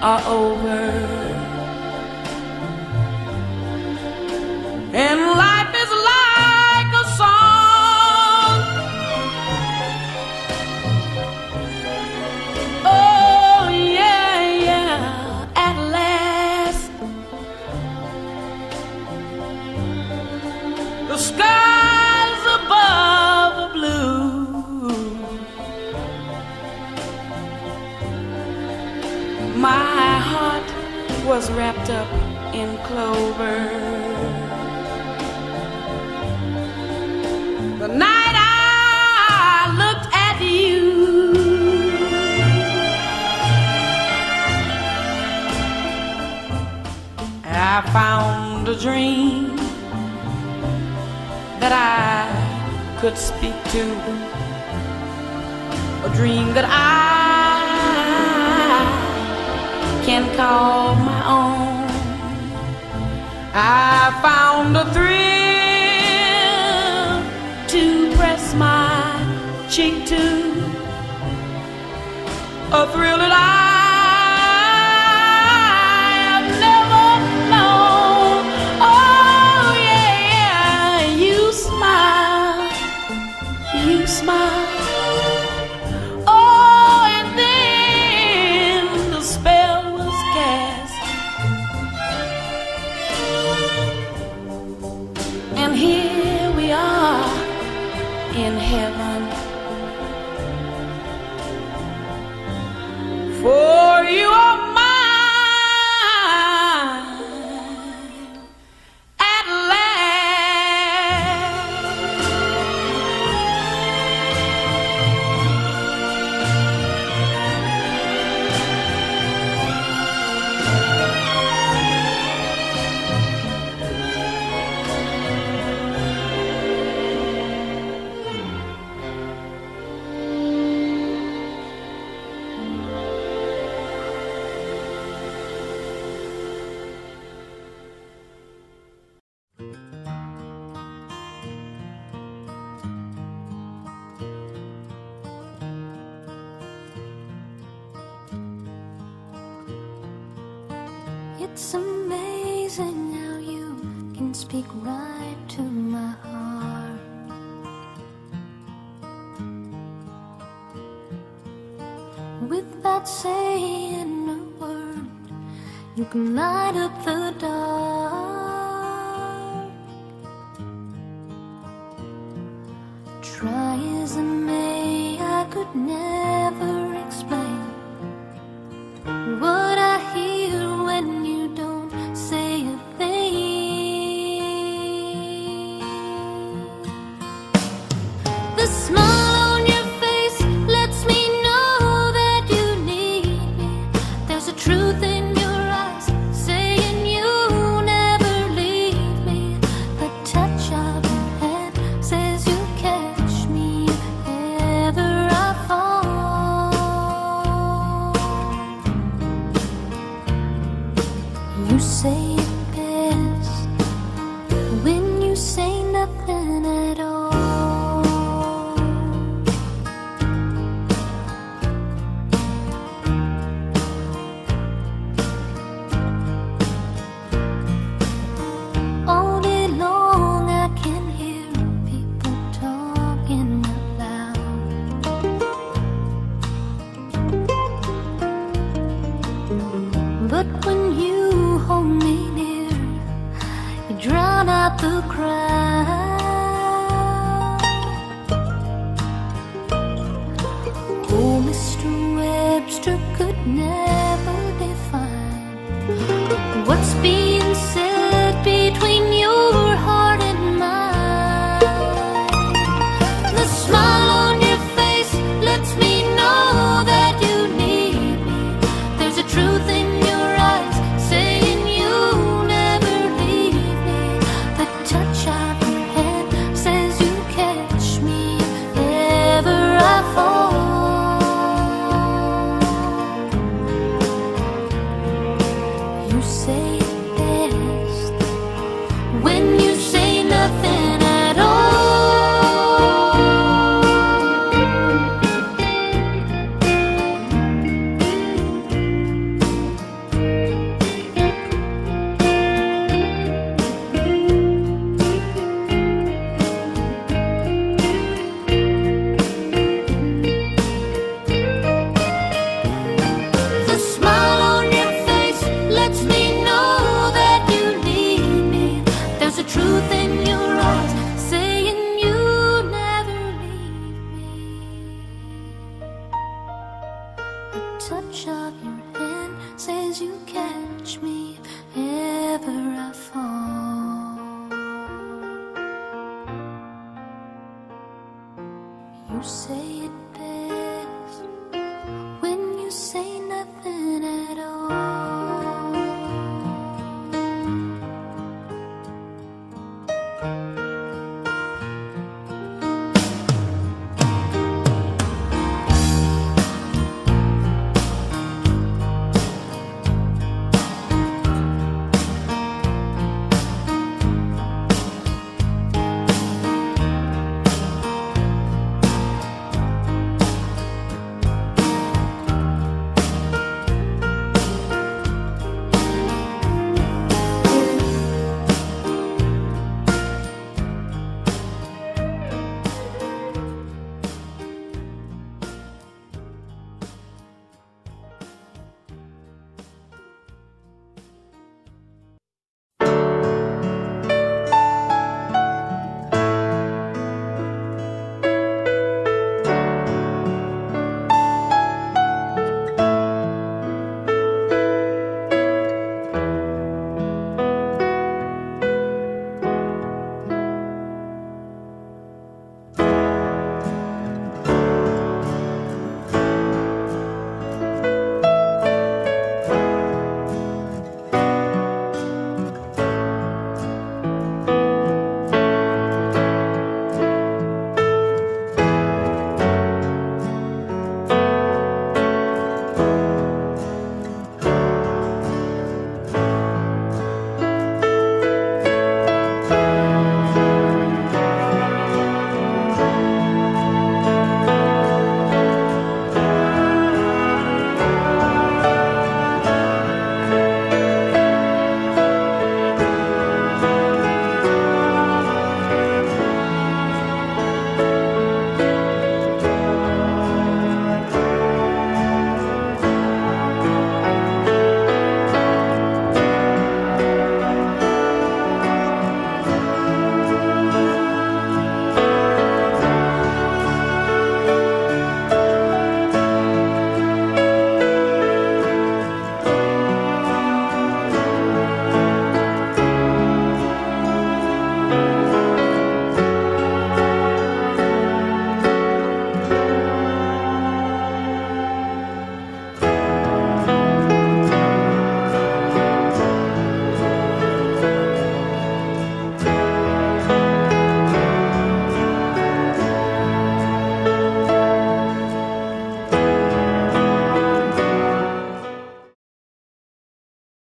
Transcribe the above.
are over, and life is like a song. Oh yeah, yeah, at last the skies above are blue. My heart was wrapped up in clover the night I looked at you. I found a dream that I could speak to, a dream that I can call my own. I found a thrill to press my cheek to, a thrill that I have never known. Oh yeah, you smile, you smile. Here we are in heaven, for you are mine at last. It's amazing how you can speak right to my heart. Without saying a word, you can light up the dark. Try as I may, I could never explain what I hear when you don't say a thing. The smile on your face lets me know that you need me. There's a truth in your eyes saying you'll never leave me. The touch of your hand says you'll catch me if ever I fall. You say it best when you say nothing at all. All day long I can hear people talking out loud. But when you hold me near, you drown out the crowd. Oh, Mr. Webster could never define what's being said between your heart and mine. The smile on your face lets me know that you need me. There's a truth in your eyes saying you'll never leave me. The touch of your hand says you'll catch me if ever I fall. You say it best when you say nothing at all.